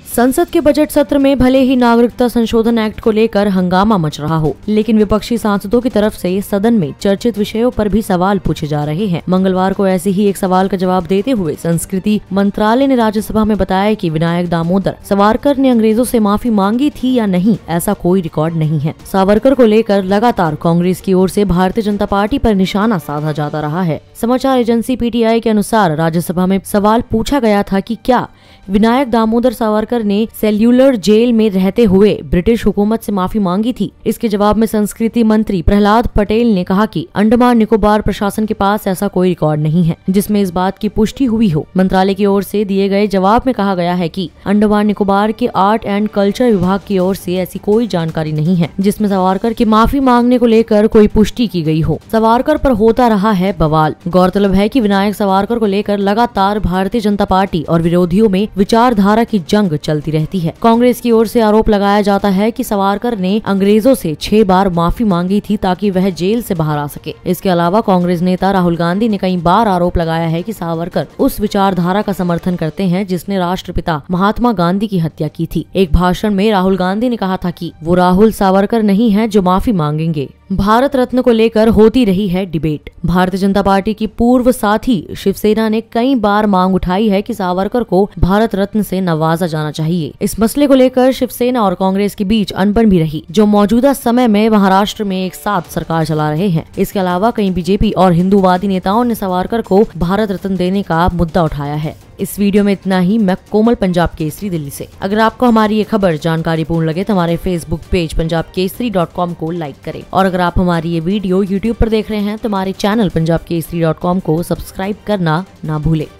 संसद के बजट सत्र में भले ही नागरिकता संशोधन एक्ट को लेकर हंगामा मच रहा हो, लेकिन विपक्षी सांसदों की तरफ से सदन में चर्चित विषयों पर भी सवाल पूछे जा रहे हैं। मंगलवार को ऐसे ही एक सवाल का जवाब देते हुए संस्कृति मंत्रालय ने राज्यसभा में बताया कि विनायक दामोदर सावरकर ने अंग्रेजों से माफी मांगी थी या नहीं, ऐसा कोई रिकॉर्ड नहीं है। सावरकर को लेकर लगातार कांग्रेस की ओर से भारतीय जनता पार्टी पर निशाना साधा जाता रहा है। समाचार एजेंसी पीटीआई के अनुसार राज्यसभा में सवाल पूछा गया था कि क्या विनायक दामोदर सावरकर ने सेल्यूलर जेल में रहते हुए ब्रिटिश हुकूमत से माफी मांगी थी। इसके जवाब में संस्कृति मंत्री प्रहलाद पटेल ने कहा कि अंडमान निकोबार प्रशासन के पास ऐसा कोई रिकॉर्ड नहीं है जिसमें इस बात की पुष्टि हुई हो। मंत्रालय की ओर से दिए गए जवाब में कहा गया है कि अंडमान निकोबार के आर्ट एंड कल्चर विभाग की ओर से ऐसी कोई जानकारी नहीं है जिसमें सावरकर की माफी मांगने को लेकर कोई पुष्टि की गई हो। सावरकर पर होता रहा है बवाल। गौरतलब है कि विनायक सावरकर को लेकर लगातार भारतीय जनता पार्टी और विरोधियों में विचारधारा की जंग चलती रहती है। कांग्रेस की ओर से आरोप लगाया जाता है कि सावरकर ने अंग्रेजों से 6 बार माफी मांगी थी ताकि वह जेल से बाहर आ सके। इसके अलावा कांग्रेस नेता राहुल गांधी ने कई बार आरोप लगाया है कि सावरकर उस विचारधारा का समर्थन करते हैं जिसने राष्ट्रपिता महात्मा गांधी की हत्या की थी। एक भाषण में राहुल गांधी ने कहा था कि वो राहुल सावरकर नहीं है जो माफी मांगेंगे। भारत रत्न को लेकर होती रही है डिबेट। भारतीय जनता पार्टी की पूर्व साथी शिवसेना ने कई बार मांग उठाई है कि सावरकर को भारत रत्न से नवाजा जाना चाहिए। इस मसले को लेकर शिवसेना और कांग्रेस के बीच अनबन भी रही, जो मौजूदा समय में महाराष्ट्र में एक साथ सरकार चला रहे हैं। इसके अलावा कई बीजेपी और हिंदूवादी नेताओं ने सावरकर को भारत रत्न देने का मुद्दा उठाया है। इस वीडियो में इतना ही। मैं कोमल, पंजाब केसरी, दिल्ली से। अगर आपको हमारी ये खबर जानकारीपूर्ण लगे तो हमारे फेसबुक पेज punjabkesari.com को लाइक करें, और अगर आप हमारी ये वीडियो यूट्यूब पर देख रहे हैं तो हमारे चैनल punjabkesari.com को सब्सक्राइब करना ना भूलें।